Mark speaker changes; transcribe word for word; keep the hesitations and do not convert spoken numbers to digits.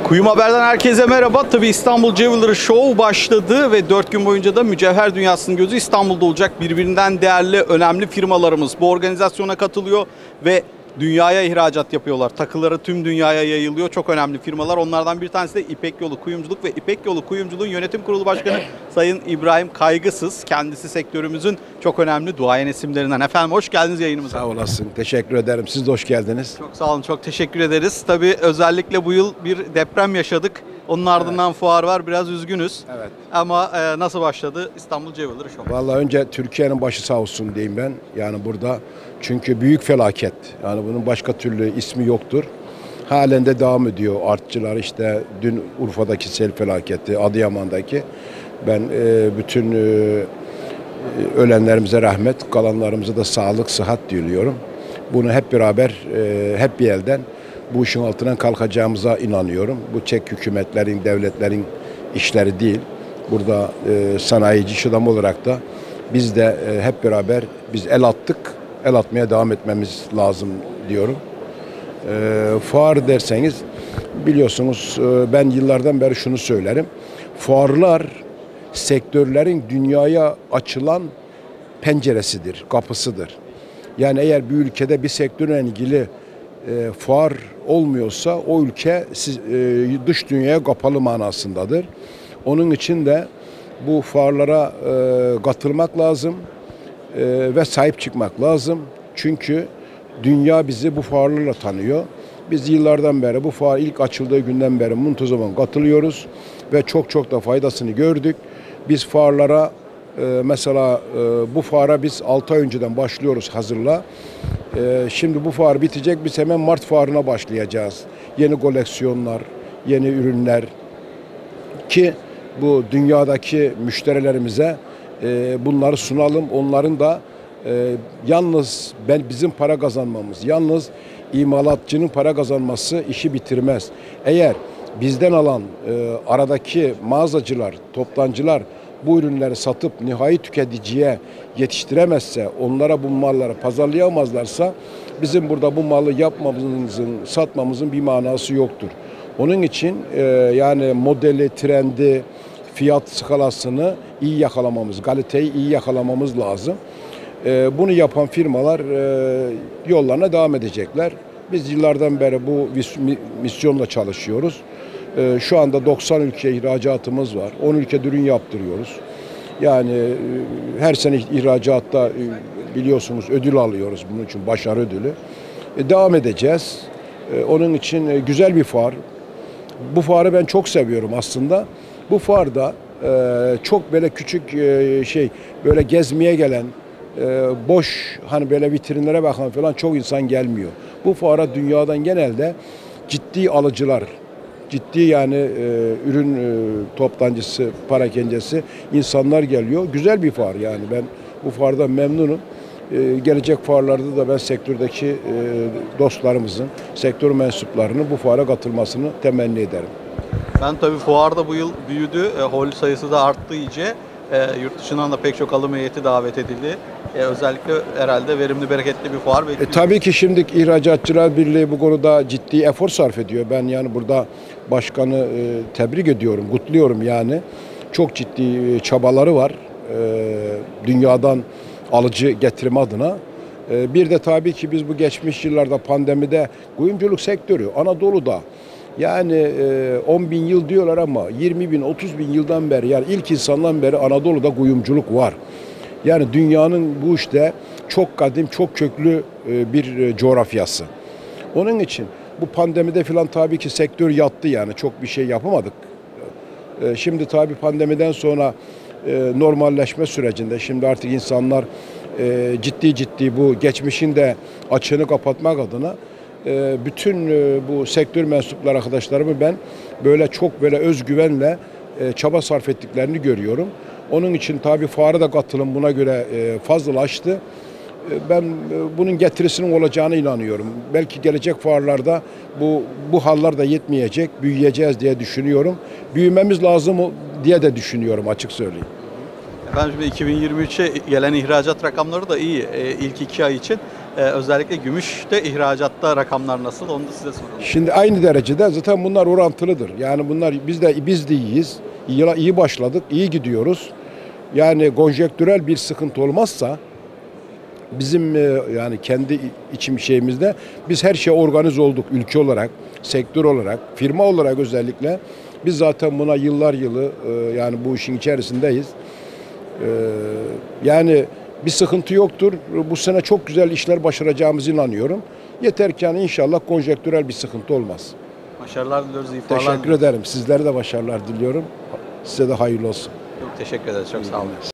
Speaker 1: Kuyum Haber'den herkese merhaba. Tabii İstanbul Jewelry Show başladı ve dört gün boyunca da mücevher dünyasının gözü İstanbul'da olacak. Birbirinden değerli, önemli firmalarımız bu organizasyona katılıyor ve dünyaya ihracat yapıyorlar. Takıları tüm dünyaya yayılıyor. Çok önemli firmalar. Onlardan bir tanesi de İpek Yolu Kuyumculuk ve İpek Yolu Kuyumculuğun Yönetim Kurulu Başkanı Sayın İbrahim Kaygısız. Kendisi sektörümüzün çok önemli duayen isimlerinden. Efendim hoş geldiniz yayınımıza.
Speaker 2: Sağ olasın. Teşekkür ederim. Siz de hoş geldiniz.
Speaker 1: Çok sağ olun. Çok teşekkür ederiz. Tabii özellikle bu yıl bir deprem yaşadık. Onun ardından evet. fuar var. Biraz üzgünüz.
Speaker 2: Evet.
Speaker 1: Ama e, nasıl başladı İstanbul Jewelry Show?
Speaker 2: Vallahi önce Türkiye'nin başı sağ olsun diyeyim ben. Yani burada çünkü büyük felaket. Yani bunun başka türlü ismi yoktur. Halen de devam ediyor. Artçılar işte dün Urfa'daki sel felaketi, Adıyaman'daki. Ben e, bütün e, ölenlerimize rahmet, kalanlarımıza da sağlık, sıhhat diliyorum. Bunu hep beraber, e, hep bir elden bu işin altından kalkacağımıza inanıyorum. Bu tek hükümetlerin, devletlerin işleri değil. Burada e, sanayici iş adamı olarak da biz de e, hep beraber biz el attık, el atmaya devam etmemiz lazım diyorum. E, fuar derseniz biliyorsunuz e, ben yıllardan beri şunu söylerim. Fuarlar sektörlerin dünyaya açılan penceresidir, kapısıdır. Yani eğer bir ülkede bir sektörle ilgili e, fuar olmuyorsa o ülke siz, e, dış dünyaya kapalı manasındadır. Onun için de bu fuarlara e, katılmak lazım e, ve sahip çıkmak lazım. Çünkü dünya bizi bu fuarlarla tanıyor. Biz yıllardan beri bu fuar ilk açıldığı günden beri muntazaman katılıyoruz ve çok çok da faydasını gördük. Biz fuarlara e, mesela e, bu fuara biz altı ay önceden başlıyoruz hazırla. E, şimdi bu fuar bitecek, biz hemen Mart fuarına başlayacağız. Yeni koleksiyonlar, yeni ürünler ki bu dünyadaki müşterilerimize e, bunları sunalım. Onların da e, yalnız ben bizim para kazanmamız, yalnız imalatçının para kazanması işi bitirmez. Eğer bizden alan e, aradaki mağazacılar, toptancılar bu ürünleri satıp nihai tüketiciye yetiştiremezse, onlara bu malları pazarlayamazlarsa bizim burada bu malı yapmamızın, satmamızın bir manası yoktur. Onun için e, yani modeli, trendi, fiyat skalasını iyi yakalamamız, kaliteyi iyi yakalamamız lazım. E, bunu yapan firmalar e, yollarına devam edecekler. Biz yıllardan beri bu misyonla çalışıyoruz. E, şu anda doksan ülkeye ihracatımız var. on ülkede ürün yaptırıyoruz. Yani e, her sene ihracatta e, biliyorsunuz ödül alıyoruz bunun için, başarı ödülü. E, devam edeceğiz. E, onun için e, güzel bir fuar. Bu fuarı ben çok seviyorum aslında. Bu fuarda e, çok böyle küçük e, şey böyle gezmeye gelen e, boş hani böyle vitrinlere bakan falan çok insan gelmiyor. Bu fuara dünyadan genelde ciddi alıcılar, ciddi yani e, ürün e, toptancısı, parakencesi insanlar geliyor. Güzel bir fuar yani ben bu fuardan memnunum. Ee, gelecek fuarlarda da ben sektördeki e, dostlarımızın, sektör mensuplarının bu fuara katılmasını temenni ederim.
Speaker 1: Ben tabii fuarda bu yıl büyüdü, e, hol sayısı da arttı iyice. E, yurt dışından da pek çok alım heyeti davet edildi. E, özellikle herhalde verimli, bereketli bir fuar bekliyoruz.
Speaker 2: E, tabii ki şimdi İhracatçılar Birliği bu konuda ciddi efor sarf ediyor. Ben yani burada başkanı e, tebrik ediyorum, kutluyorum yani. Çok ciddi çabaları var e, dünyadan alıcı getirme adına. Bir de tabii ki biz bu geçmiş yıllarda pandemide kuyumculuk sektörü Anadolu'da yani on bin yıl diyorlar ama yirmi bin otuz bin yıldan beri yani ilk insandan beri Anadolu'da kuyumculuk var. Yani dünyanın bu işte çok kadim, çok köklü bir coğrafyası. Onun için bu pandemide filan tabii ki sektör yattı yani çok bir şey yapamadık. Şimdi tabii pandemiden sonra normalleşme sürecinde şimdi artık insanlar e, ciddi ciddi bu geçmişin de açığını kapatmak adına e, bütün e, bu sektör mensupları arkadaşlarımı ben böyle çok böyle özgüvenle e, çaba sarf ettiklerini görüyorum. Onun için tabii fuara da katılım buna göre e, fazlalaştı. E, ben e, bunun getirisinin olacağına inanıyorum. Belki gelecek fuarlarda bu bu hallar da yetmeyecek, büyüyeceğiz diye düşünüyorum. Büyümemiz lazım diye de düşünüyorum açık söyleyeyim.
Speaker 1: Ben şimdi iki bin yirmi üçe gelen ihracat rakamları da iyi e, ilk iki ay için. Ee, özellikle gümüşte, ihracatta rakamlar nasıl? Onu da size soralım.
Speaker 2: Şimdi aynı derecede zaten bunlar orantılıdır. Yani bunlar biz de biz de iyiyiz. Yıla iyi başladık, iyi gidiyoruz. Yani konjektürel bir sıkıntı olmazsa bizim e, yani kendi içim şeyimizde biz her şeye organize olduk ülke olarak, sektör olarak, firma olarak özellikle. Biz zaten buna yıllar yılı e, yani bu işin içerisindeyiz. E, yani bir sıkıntı yoktur. Bu sene çok güzel işler başaracağımıza inanıyorum. Yeter ki yani inşallah konjektürel bir sıkıntı olmaz.
Speaker 1: Başarılar diliyoruz, ifalar
Speaker 2: Teşekkür
Speaker 1: diliyoruz.
Speaker 2: ederim. Sizlere de başarılar diliyorum. Size de hayırlı olsun.
Speaker 1: Çok teşekkür ederiz. Çok sağ olun.